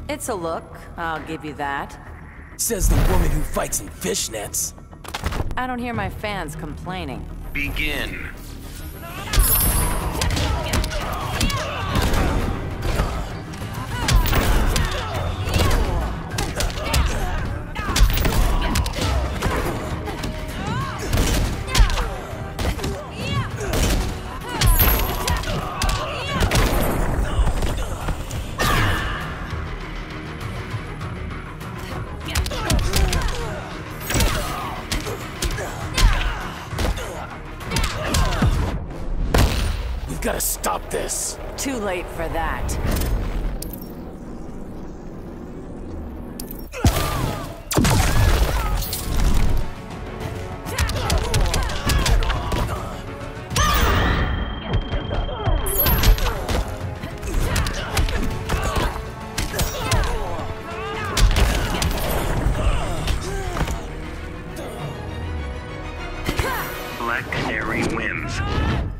It's a look, I'll give you that. Says the woman who fights in fishnets. I don't hear my fans complaining. Begin. We've got to stop this. Too late for that. Black Canary wins.